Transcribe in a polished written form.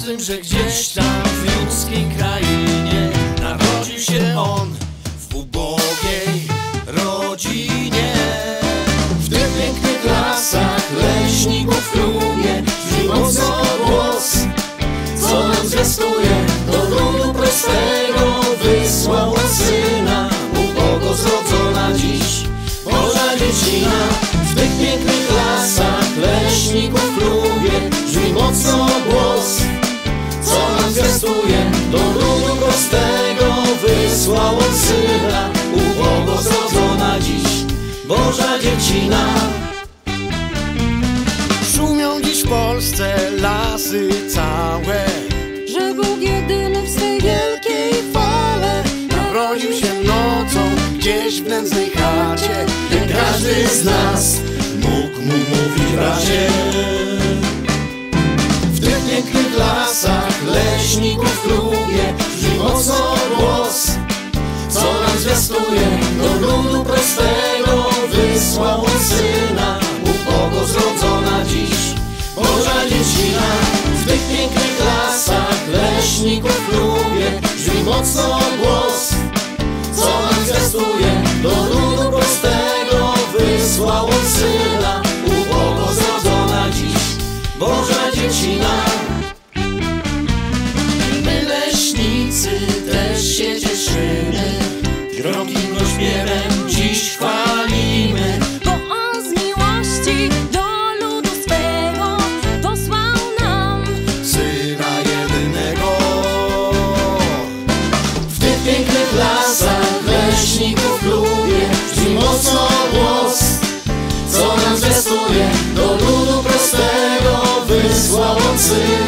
tym, że gdzieś tam w ludzkiej krainie narodził się on w ubogiej rodzinie. W tych pięknych lasach leśników klubie brzmi mocno głos, co nam zwiastuje: do ludu prostego wysłał on Syna, ubogo zrodzona dziś Boża dziecina. W tych pięknych lasach leśników klubie brzmi mocno głos, co nam zwiastuje: do ludu prostego wysłał on Syna, ubogo zrodzona dziś Boża dziecina. Szumią dziś w Polsce lasy całe, że Bóg jedyny w swej wielkiej chwale narodził się nocą gdzieś w nędznej chacie, by każdy z nas mógł mu mówić bracie. W tych pięknych lasach leśników klubie brzmi mocno głos, co nam zwiastuje: do ludu prostego wysłał on Syna, ubogo zrodzona dziś Boża dziecina. W tych pięknych lasach leśników klubie brzmi mocno głos, co nam zwiastuje: do ludu prostego wysłał on Syna, ubogo zrodzona dziś Boża dziecina. My leśnicy też się cieszymy, gromkim go śpiewem dziś chwalimy, bo on z miłości do ludu swego posłał nam Syna jedynego. W tych pięknych lasach leśników klubie brzmi mocno głos, co nam zwiastuje: do ludu prostego wysłał on Syna,